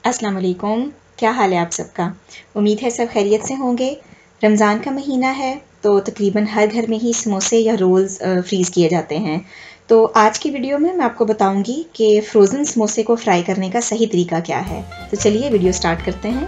अस्सलाम वालेकुम। क्या हाल है आप सबका? उम्मीद है सब खैरियत से होंगे। रमज़ान का महीना है तो तकरीबन हर घर में ही समोसे या रोल्स फ्रीज़ किए जाते हैं। तो आज की वीडियो में मैं आपको बताऊंगी कि फ़्रोज़न समोसे को फ्राई करने का सही तरीका क्या है। तो चलिए वीडियो स्टार्ट करते हैं।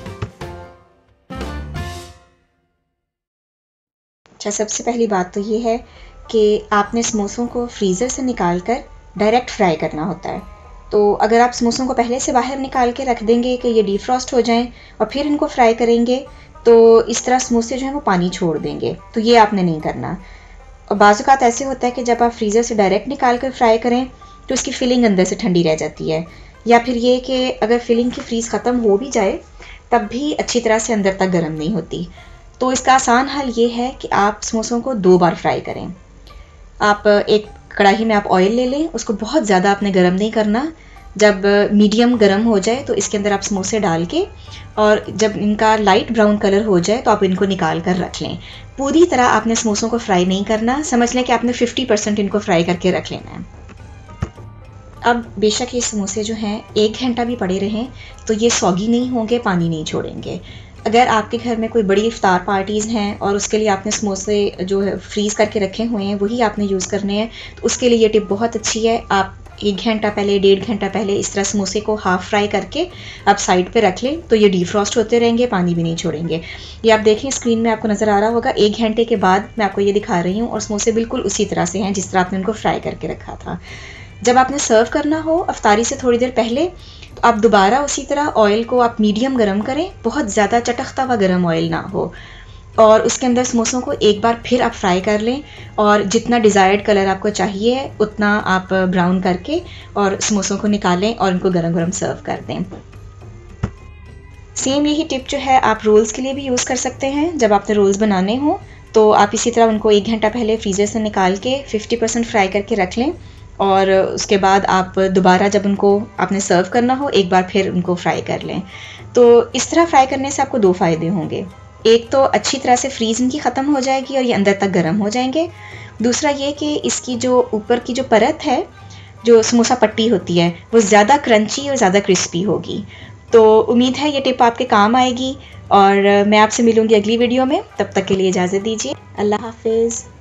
अच्छा, सबसे पहली बात तो ये है कि आपने समोसों को फ्रीज़र से निकाल कर डायरेक्ट फ्राई करना होता है। तो अगर आप समोसों को पहले से बाहर निकाल के रख देंगे कि ये डिफ्रॉस्ट हो जाएं और फिर इनको फ्राई करेंगे तो इस तरह समोसे जो हैं वो पानी छोड़ देंगे, तो ये आपने नहीं करना। और बाज़ औक़ात ऐसे होता है कि जब आप फ्रीज़र से डायरेक्ट निकाल कर फ्राई करें तो उसकी फिलिंग अंदर से ठंडी रह जाती है, या फिर ये कि अगर फिलिंग की फ्रीज़ ख़त्म हो भी जाए तब भी अच्छी तरह से अंदर तक गर्म नहीं होती। तो इसका आसान हल ये है कि आप समोसों को 2 बार फ्राई करें। आप एक कढ़ाई में आप ऑयल ले लें, उसको बहुत ज़्यादा आपने गर्म नहीं करना। जब मीडियम गर्म हो जाए तो इसके अंदर आप समोसे डाल के और जब इनका लाइट ब्राउन कलर हो जाए तो आप इनको निकाल कर रख लें। पूरी तरह आपने समोसों को फ्राई नहीं करना, समझ लें कि आपने 50% इनको फ्राई करके रख लेना है। अब बेशक ये समोसे जो हैं 1 घंटा भी पड़े रहें तो ये सॉगी नहीं होंगे, पानी नहीं छोड़ेंगे। अगर आपके घर में कोई बड़ी इफ्तार पार्टीज़ हैं और उसके लिए आपने समोसे जो है फ्रीज़ करके रखे हुए हैं वही आपने यूज़ करने हैं, तो उसके लिए ये टिप बहुत अच्छी है। आप 1 घंटा पहले, 1.5 घंटा पहले इस तरह समोसे को हाफ़ फ्राई करके आप साइड पे रख लें तो ये डिफ्रॉस्ट होते रहेंगे, पानी भी नहीं छोड़ेंगे। ये आप देखें स्क्रीन में आपको नज़र आ रहा होगा, 1 घंटे के बाद मैं आपको ये दिखा रही हूँ और समोसे बिल्कुल उसी तरह से हैं जिस तरह आपने उनको फ्राई करके रखा था। जब आपने सर्व करना हो अफ्तारी से थोड़ी देर पहले तो आप दोबारा उसी तरह ऑयल को आप मीडियम गरम करें, बहुत ज़्यादा चटकता हुआ गरम ऑयल ना हो, और उसके अंदर समोसों को एक बार फिर आप फ्राई कर लें और जितना डिज़ायर्ड कलर आपको चाहिए उतना आप ब्राउन करके और समोसों को निकालें और उनको गरम गरम सर्व कर दें। सेम यही टिप जो है आप रोल्स के लिए भी यूज़ कर सकते हैं। जब आपने रोल्स बनाने हो तो आप इसी तरह उनको 1 घंटा पहले फ्रीज़र से निकाल के 50% फ्राई करके रख लें और उसके बाद आप दोबारा जब उनको आपने सर्व करना हो एक बार फिर उनको फ्राई कर लें। तो इस तरह फ्राई करने से आपको 2 फ़ायदे होंगे। एक तो अच्छी तरह से फ्रीज़ इनकी ख़त्म हो जाएगी और ये अंदर तक गर्म हो जाएंगे। दूसरा ये कि इसकी जो ऊपर की जो परत है, जो समोसा पट्टी होती है, वो ज़्यादा क्रंची और ज़्यादा क्रिस्पी होगी। तो उम्मीद है ये टिप आपके काम आएगी और मैं आपसे मिलूँगी अगली वीडियो में। तब तक के लिए इजाज़त दीजिए। अल्लाह हाफ़िज़।